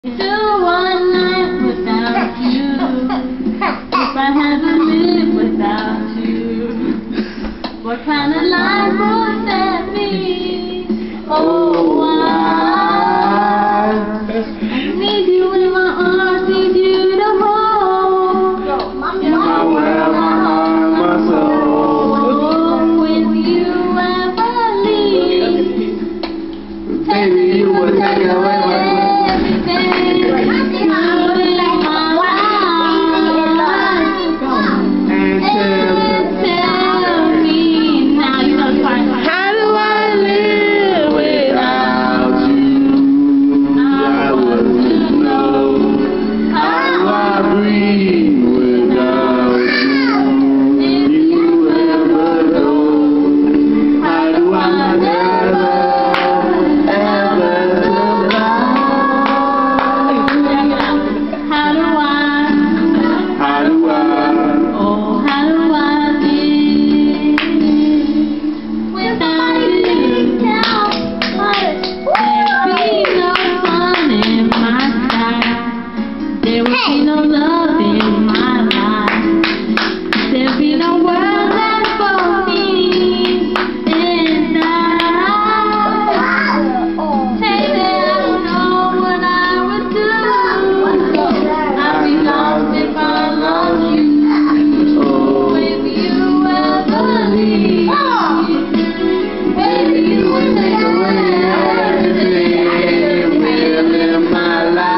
Do one night without you. If I had to live without you, what kind of life would that be? Oh, I need you in my arms, need you to hold. My world, my heart, my soul. Oh, when you ever leave, Baby, you will take away my There will be no love in my life. There'll be no world left for me. And baby, I don't know what I would do. I'd be lost if I lost you. If you ever leave, baby, you would take away everything in my life.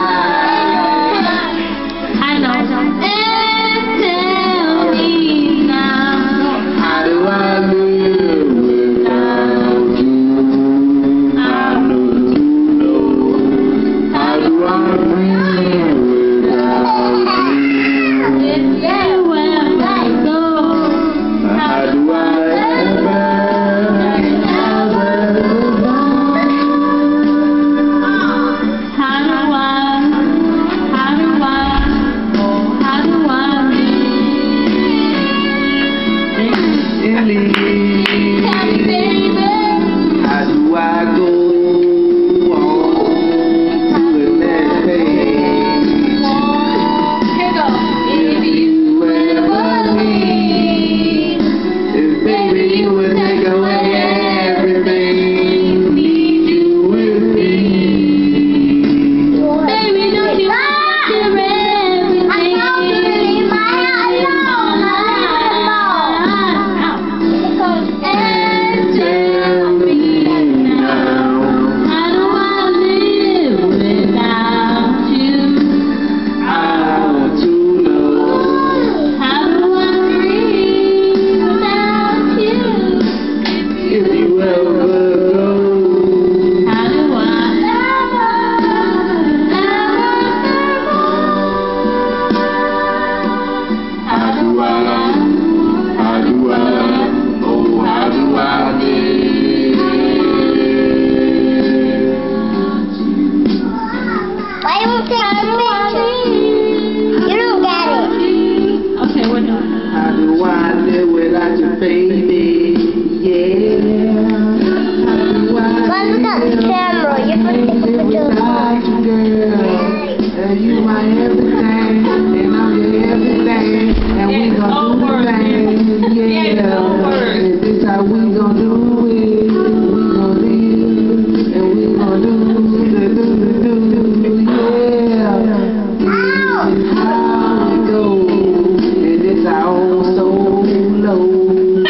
Baby, yeah. You my everything, and I'm your everything, and we gon' do the thing, yeah. And this how we gon' do it. We gon' live, and we gon' do, yeah. This is how we go, and this our own solo.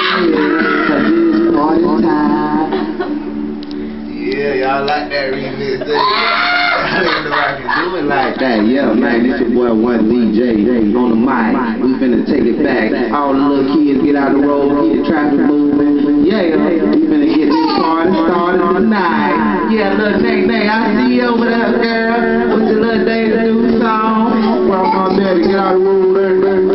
Yeah, y'all like that remix, don't you? I didn't know I could do it like that. Yeah, man, this your boy One DJ on the mic. We finna take it back. All the little kids get out the road, keep the traffic moving. Yeah, we finna get this party started tonight. Yeah, little Nay, I see you over there, girl. What's your little day to do song? Well, my baby, get out the road.